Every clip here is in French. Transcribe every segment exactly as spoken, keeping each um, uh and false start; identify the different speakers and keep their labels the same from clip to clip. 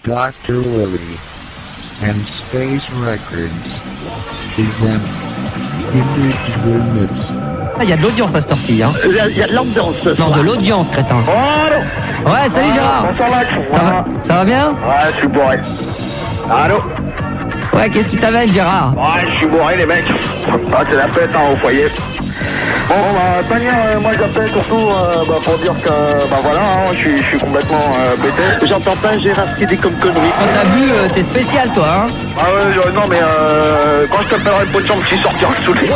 Speaker 1: doctor Willie and Space Records present Image Remix.
Speaker 2: Ah, il y a de l'audience à cette heure-ci, hein.
Speaker 3: Il y a, il y a de l'ambiance.
Speaker 2: Non, de l'audience, crétin.
Speaker 3: Oh, allô.
Speaker 2: Ouais, salut Gérard.
Speaker 3: Bonsoir Max.
Speaker 2: Ça va, ça va bien?
Speaker 3: Ouais, je suis bourré. Allô.
Speaker 2: Ouais, qu'est-ce qui t'amène, Gérard?
Speaker 3: Ouais, je suis bourré, les mecs. Ah, c'est la fête, hein, au foyer. Bon, bah, Tania, euh, moi j'appelle surtout euh, bah, pour dire que, bah voilà, hein, je suis- je suis complètement euh, pété. J'entends pas Gérard ce qu'il dit comme connerie.
Speaker 2: Quand t'as bu, euh, t'es spécial, toi, hein.
Speaker 3: Ah ouais, euh, non, mais euh, quand je t'appellerai pas de chambre, tu sortiras sous les...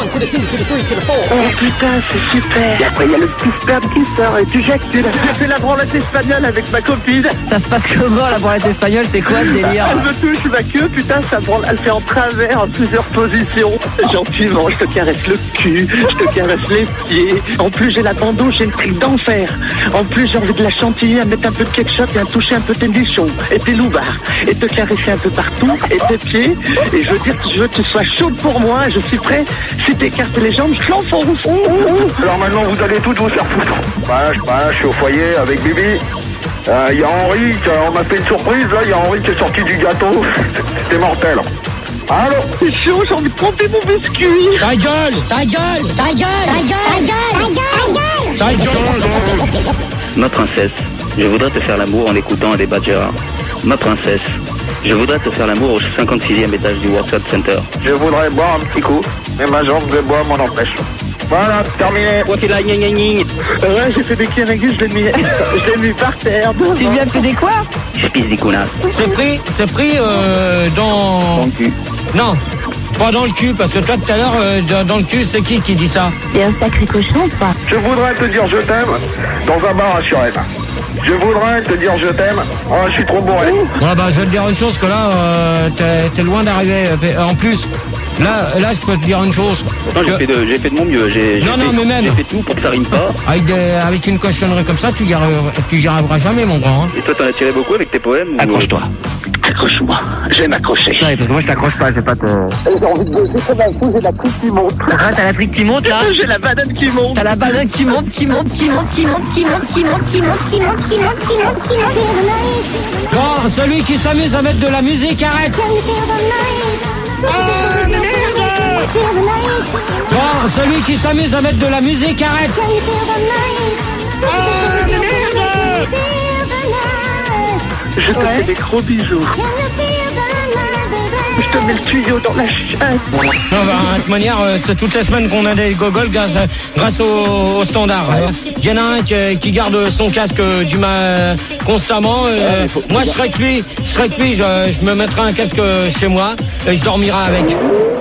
Speaker 3: Oh putain, c'est super. Et après, il y a le petit sperme qui sort et tu jettes. J'ai fait la branlette espagnole avec ma copine.
Speaker 2: Ça se passe comment, la branlette espagnole? C'est quoi ce délire?
Speaker 3: Elle me touche ma queue, putain, ça branle, elle fait en travers, en plusieurs positions. Gentiment, je te caresse le cul, je te caresse les pieds. En plus, j'ai la bandeau, j'ai une trique d'enfer. En plus, j'ai envie de la chantilly, à mettre un peu de ketchup et à toucher un peu tes nichons et tes loubards. Et te caresser un peu partout, et tes pieds. Et je veux dire que je veux que tu sois chaude pour moi, et je suis prêt. Si t'écartes les jambes, je l'enfonce. Alors maintenant, vous allez toutes vous faire foutre. Bah, je, bah, je suis au foyer avec Bibi. Il euh, y a Henri, qui a- on m'a fait une surprise, là, il y a Henri qui est sorti du gâteau. C'était mortel. Allô? C'est chaud, j'ai envie de tremper mon biscuit.
Speaker 2: Ta gueule! Ta gueule!
Speaker 4: Ta gueule, ta gueule, ta gueule, ta gueule.
Speaker 2: Ta gueule!
Speaker 5: Ma princesse, je voudrais te faire l'amour en écoutant un débat de Gérard. Ma princesse, je voudrais te faire l'amour au cinquante-sixième étage du World Trade Center.
Speaker 3: Je voudrais boire un petit coup, mais ma jambe de bois m'en empêche. Voilà, terminé.
Speaker 5: Quoi qu'il a gna gna gna.
Speaker 3: Ouais, j'ai fait des kianagus, je l'ai mis, je l'ai mis par terre.
Speaker 2: Tu lui as fait des quoi?
Speaker 5: Espèce d'icônasse.
Speaker 6: C'est pris, c'est pris euh, dans...
Speaker 5: Dans le cul.
Speaker 6: Non, pas dans le cul, parce que toi tout à l'heure, euh, dans, dans le cul, c'est qui qui dit ça?
Speaker 4: C'est un sacré cochon, ou pas?
Speaker 3: Je voudrais te dire je t'aime dans un bar à Surette. Je voudrais te dire je t'aime. Oh, je suis trop bourré.
Speaker 6: Ouais, bah, je vais te dire une chose, que là, euh, t'es, t'es loin d'arriver. Euh, En plus, là, là, je peux te dire une chose.
Speaker 5: Pourtant, j'ai
Speaker 6: que
Speaker 5: fait, de, j'ai fait de mon mieux. J'ai, j'ai
Speaker 6: Non,
Speaker 5: fait,
Speaker 6: non, mais même.
Speaker 5: J'ai fait tout pour que ça rime pas.
Speaker 6: Avec, des- avec une cochonnerie comme ça, tu y arriveras, tu y arriveras jamais, mon grand. Hein.
Speaker 5: Et toi, t'en as tiré beaucoup avec tes poèmes ou-
Speaker 3: Accroche-toi. Accroche-moi. Je vais m'accrocher.
Speaker 2: Ouais, parce que moi, je t'accroche pas, j'ai pas de...
Speaker 3: J'ai envie de bosser comme un fou, j'ai la trique qui monte.
Speaker 2: Ah, t'as la trique qui monte, là?
Speaker 3: J'ai la banane qui monte.
Speaker 2: T'as la banane qui monte, qui monte, qui monte.
Speaker 4: Qui monte, qui monte, qui monte, qui monte, qui monte, qui monte, qui monte, qui monte. Feel the night,
Speaker 6: Bon, celui qui s'amuse à mettre de la musique, arrête.
Speaker 4: can you feel the night?
Speaker 6: Ah, merde!
Speaker 4: Feel the night,
Speaker 6: Bon, celui qui s'amuse à mettre de la musique, arrête.
Speaker 4: can you feel the night?
Speaker 6: Ah, merde!
Speaker 4: Feel the night,
Speaker 3: Je te fais des gros bisous.
Speaker 4: can you feel the night, baby?
Speaker 3: Je te mets le tuyau dans la chatte.
Speaker 6: Non, bah, de toute manière, euh, c'est toutes les semaines qu'on a des gogoles grâce, grâce au, au standard. Il y en a un qui, qui garde son casque euh, du ma, constamment. euh, moi, je serais que lui, je serais que lui, je, je me mettrai un casque chez moi et je dormirai avec.